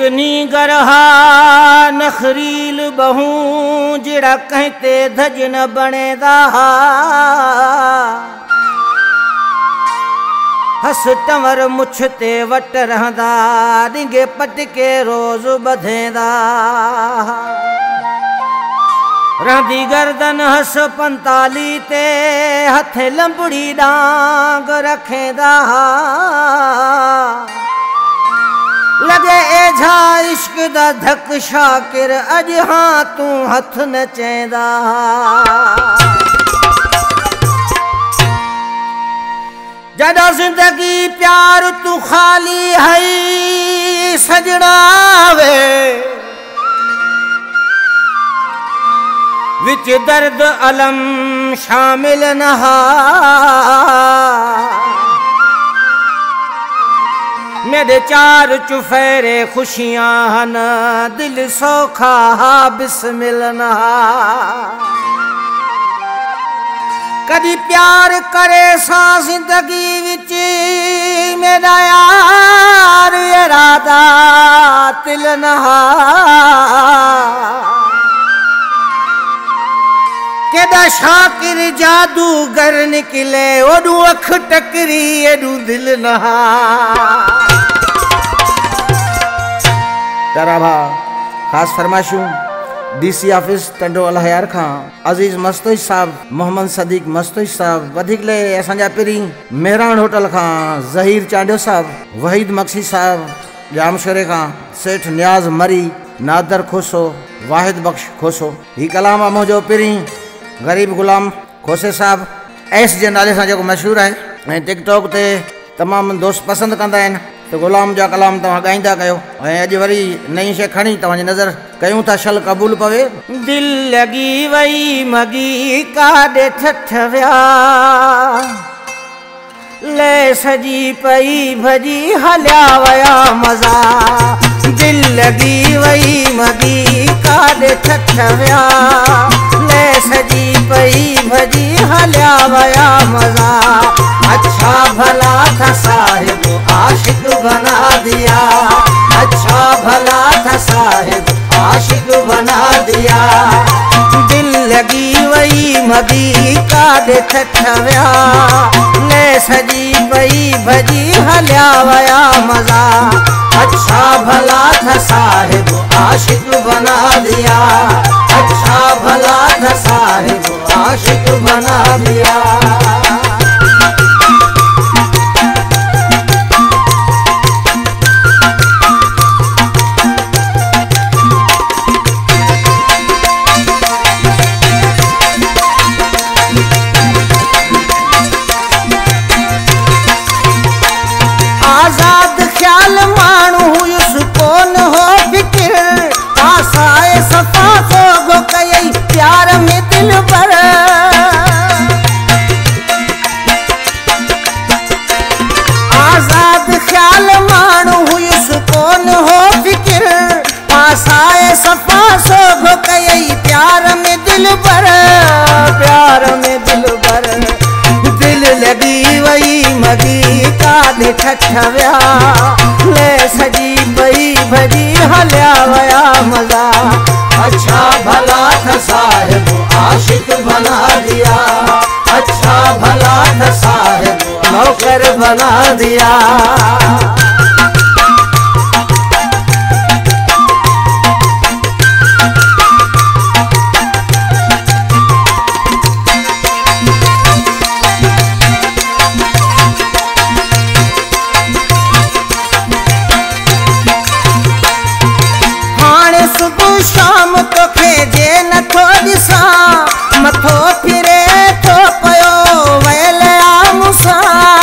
चिकनी गरहा नखरील बहूं जिड़ा कहते धज न बनेदा हस टंवर मुछ ते वट रहंदा डिंगे पटके रोज बधेंदा रहंदी गर्दन हस 45 ते हथ लंबड़ी डांग रखेंदा लगे एझा इश्क दा धक शाकिर अज हाँ तू हथ न चेंदा जदा जिंदगी प्यार तू खाली है सजना वे विच दर्द अलम शामिल नहा मेरे 4 चुफेरे खुशियां हन दिल सौखा बिस्मिल नहा कदी प्यार करे सा जिंदगी विच मेरा यार इरादा तिल नहा केदा शाकिर जादूगर निकले ओडू अख टकरी एडू दिल नहा तारा भा खास फरमाइशूं DC ऑफिस टंडो अलहयार खां अजीज मस्तोई साहब मोहम्मद सदीक मस्तोई साहब वधिक ले असांजा पिरी मेहरान होटल खां ज़हीर चांडियो साहब वहीद मक्सी साहब जामशोरे खां सेठ नियाज मरी नादर खोसो वाहिद बख्श खोसो ही कलाम आहे मुंहिंजो पिरी गरीब गुलाम खोसे साहब एस जे नाले सां जेको मशहूर है ऐं टिकटॉक ते तमाम दोस्त पसंद कंदा आहिनि तो गुलाम जा कलाम तव्हां ॻाईंदा कयो ऐं अॼु वरी नई शइ खणी तव्हांजी नज़र कयूं था शल क़बूल पवे दिल लगी वई मगी काॾे ठठ विया ले सजी पई भजी हलिया वया मज़ा दिल लगी वई मगी काॾे ठठ विया ले सजी पई भजी हलिया वया मज़ा अच्छा भला था साहिब आशिक बना दिया अच्छा भला था साहिब आशिक बना दिया दिल लगी वही मगी काॾे ठठ विया ले सजी पई भजी हलिया वया मज़ा अच्छा भला था साहिब आशिक बना दिया अच्छा भला था साहिब आशिक बना दिया ठठ विया ले सजी पई भजी हलिया वया मज़ा अच्छा भला था साहिब आशिक बना दिया अच्छा भला था साहिब नौकर बना दिया मथो फिरे थो पयो वैल आमुसा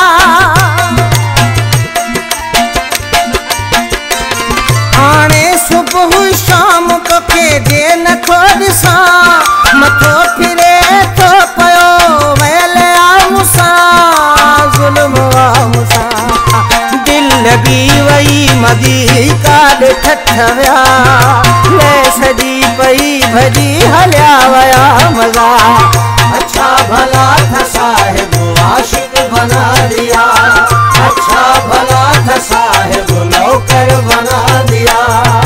हाणे सुबुह शाम तोखे जे नथो ॾिसां मथो फिरे थो पयो वैल आमुसा ज़ुल्म आमुसा दिल लगी वई मगी काॾे ठठ विया ले सजी पई भजी हलिया वया मज़ा अच्छा भला था साहिब आशिक बना दिया अच्छा भला था साहिब नौकर बना दिया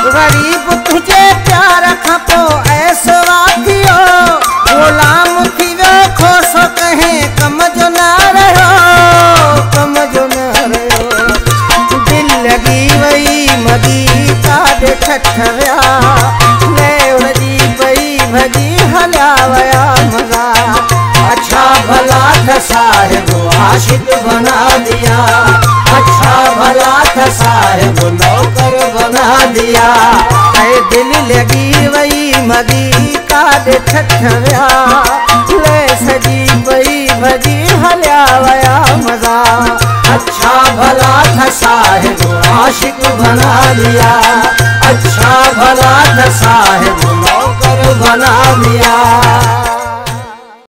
गरीब तुझे प्यार खपो ऐसो आखियो गुलाम थी वे खोस कहे कम जो ना रहो कम जो ना रहो दिल लगी वही मदी का ठठव्या जी पई भजी हल्या वया मजा अच्छा भला था साहिब आशिक बना दिया अच्छा भला था साहिब नौकर बना दिया ऐ दिल लगी वही मदी का ठठव्या ले सजी पई भजी हल्या वया मजा अच्छा भला था साहिब आशिक बना दिया अच्छा भला था साहिब नौकर बना दिया।